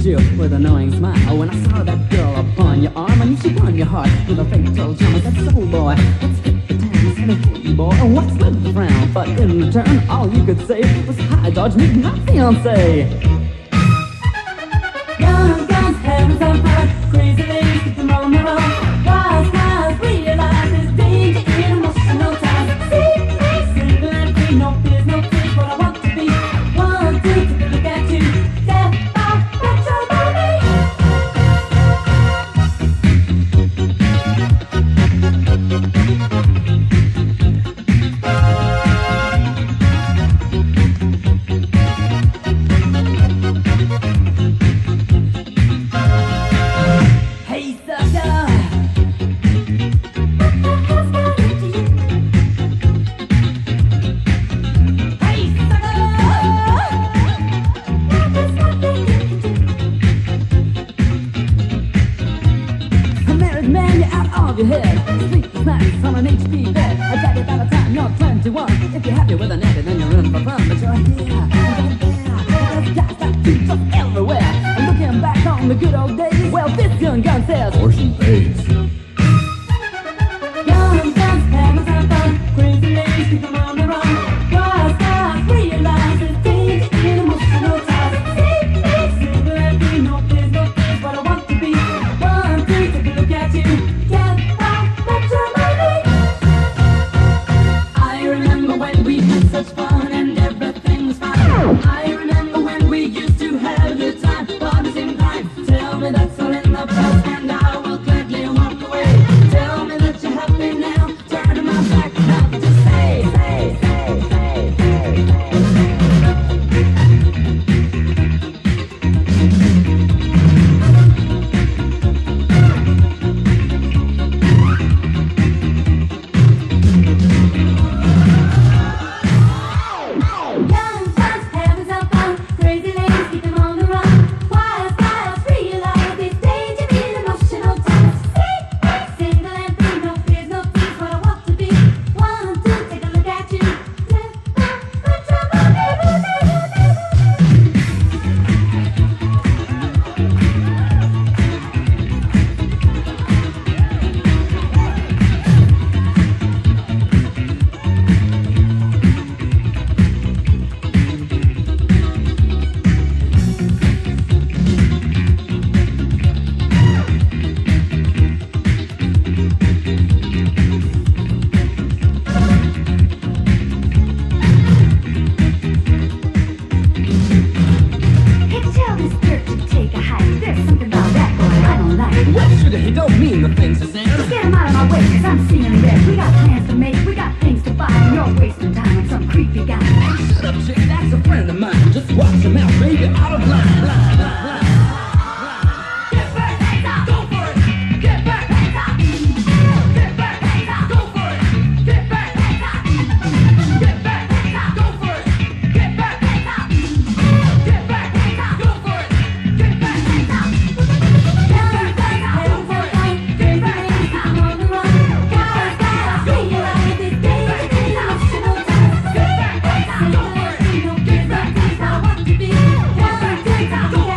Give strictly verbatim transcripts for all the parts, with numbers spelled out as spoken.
at you with an annoying smile. When I saw that girl upon your arm, I knew she won your heart with a fatal charm. I said, soul boy, let's get the town. Said, hey boy, what's with the frown? But in return, all you could say was, hi, George, meet my fiancé. Young guns, heavens on fire, crazy ladies, keep them on their own. Wise guys realize there's danger in emotional ties. See me single and free, no fears, no tears, what I want to be. One, two, take a look at you. Step out, matrimony. Hey, sucker. Your head, sleepless nights on an H P bed. I tell you by the time you're twenty-one, if you're happy with a nappy, then you're in for fun. But you're here, you're there, there's guys like you just everywhere. And looking back on the good old days, well, this young gun says, Portion pays. young guns, hammers and fun, crazy ladies, keep them on the run. Wise guys realize there's danger in emotional ties. See me single and free, no fears, no fears, what I want to be. One, two, take a look at you. I remember when we had such fun and everything was fine. I remember when we used to have a good time, parties in time. Tell me that's all in the past and I will gladly walk away. Tell me that you're happy now, turning my back, nothing to say, say, say, say, say, he don't mean the things he said. Just get him out of my way, cause I'm seeing red. We got plans to make, we got things to buy, and you're wasting time on some creepy guy. Hey, shut up, chick, that's a friend of mine. Just watch him out, baby, out of line, line, line, line. Get back, hands up, go for it. Get back, hands up. Get back, hands up, go for it. Get back, hands up. Get back, hands up, go for it. Get back, hands up. Get back, hands up, go for it. Get back, hands up. Go!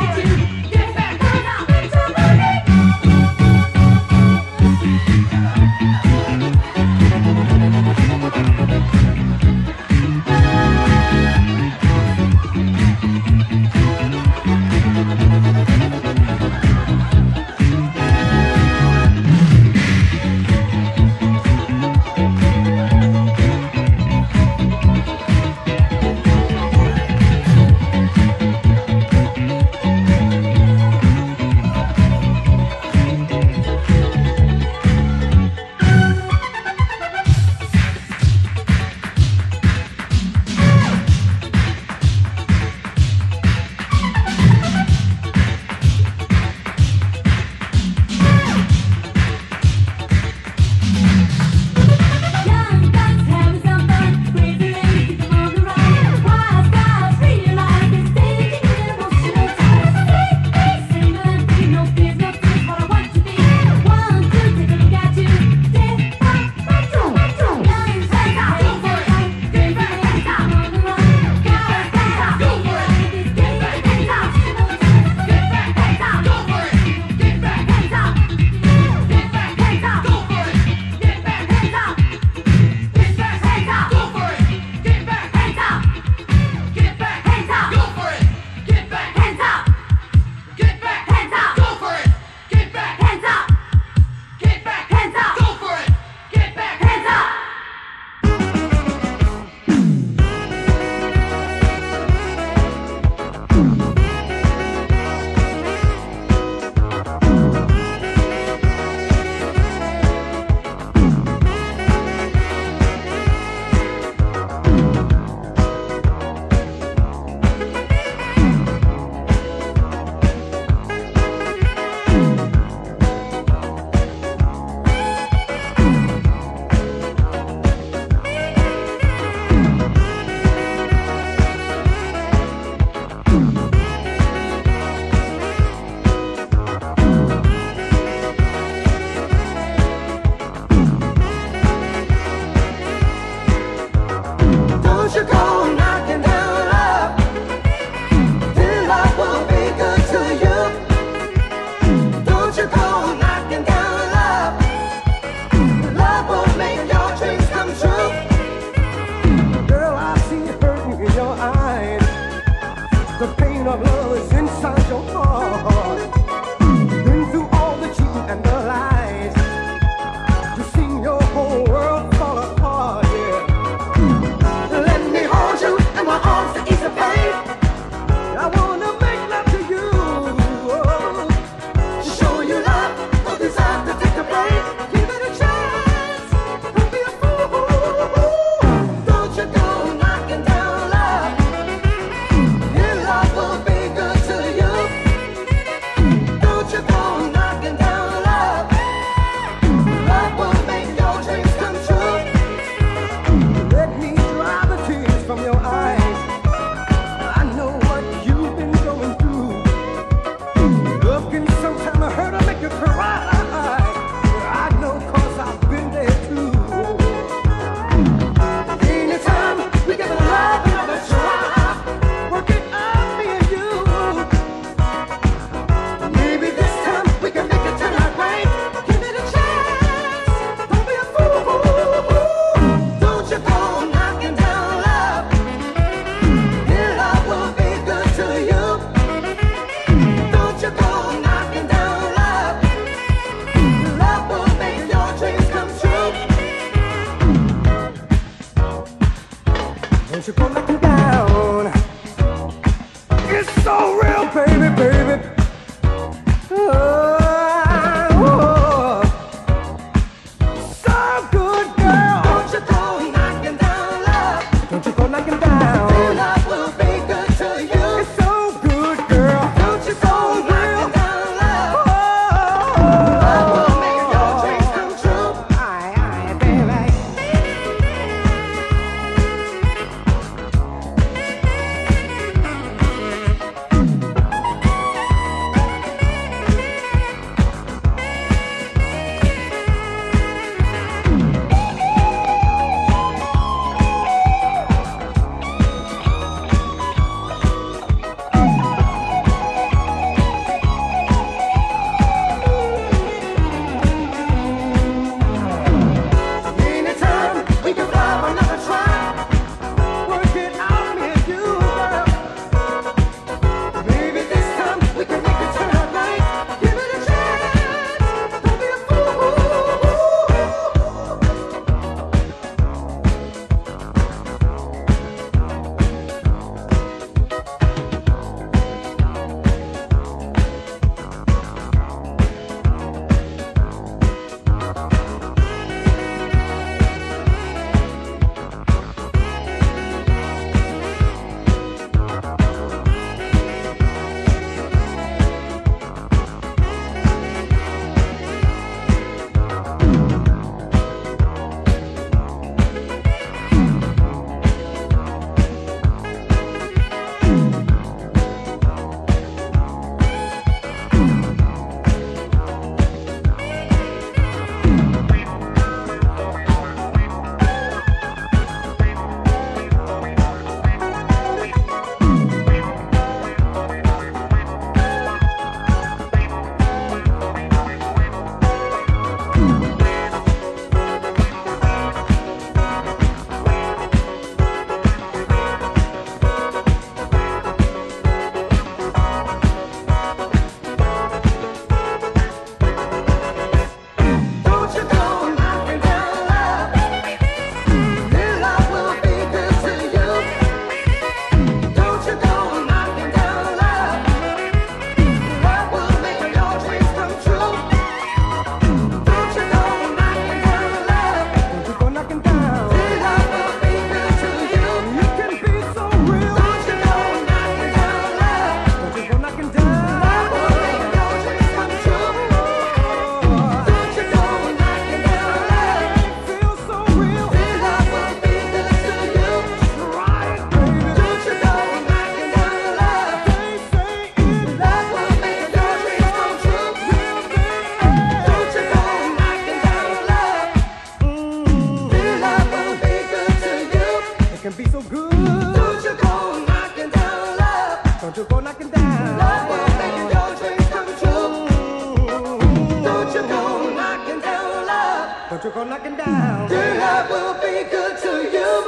down. Love will make your dreams come true. Don't you go knocking down love. Don't you go knocking down. Your love will be good to you.